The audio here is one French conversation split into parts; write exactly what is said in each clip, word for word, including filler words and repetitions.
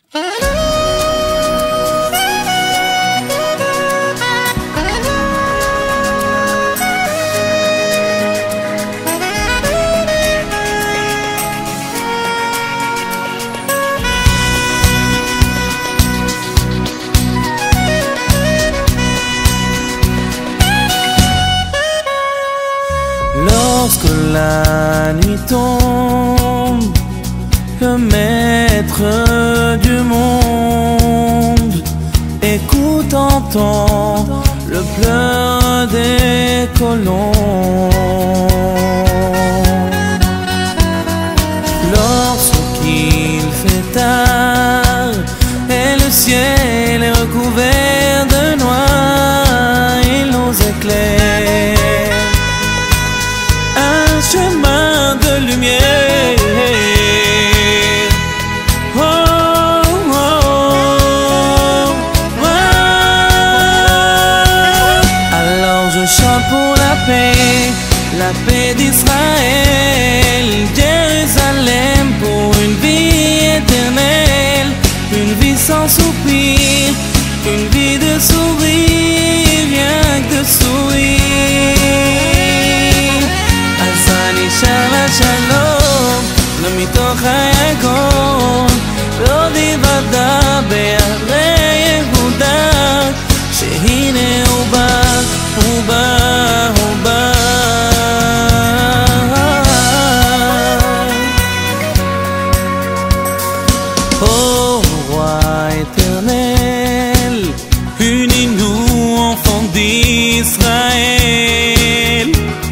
Lorsque la nuit tombe, le maître du monde écoute, entend le pleur des colons. Lorsqu'il fait tard et le ciel est recouvert de noir, il nous éclaire un chemin de lumière. Oh, oh, oh, oh. Alors je chante pour la paix, la paix d'Israël, Jérusalem, pour une vie éternelle, une vie sans soupir, une vie de sourire, rien que de sourire. Shabbat shalom, lo mitoch hayagon, lo divada be'arei Yehuda, shehine hu ba, hu ba, hu ba. Oh roi éternel, unis-nous enfants d'Israël.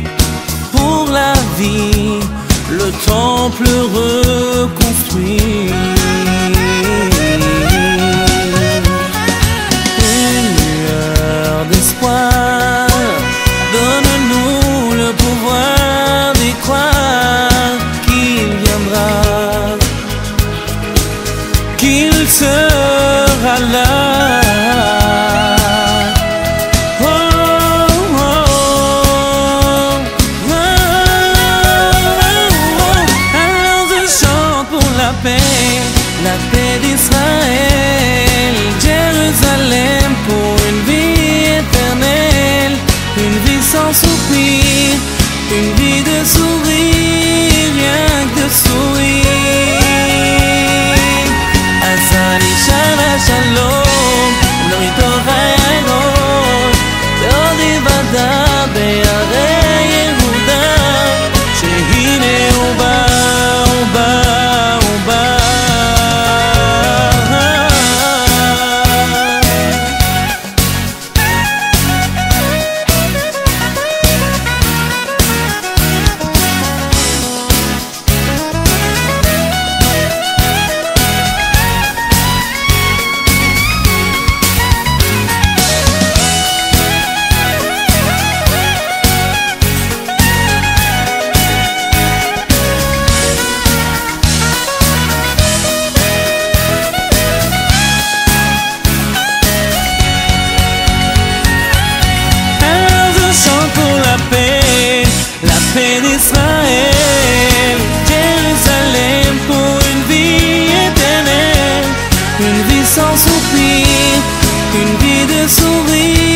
Le temple reconstruit, une lueur d'espoir, donne-nous le pouvoir d'y croire qu'il viendra, qu'il sera là. La paix d'Israël, Jérusalem, pour une vie éternelle, une vie sans soupir, une vie de sourire, rien que de sourire. Azani Shabbat Shalom, lo mitoch hayagon, lo divada be'arei Yehuda, shehine hu ba, hu ba. La paix d'Israël, Jérusalem, pour une vie éternelle, une vie sans soupir, une vie de sourire.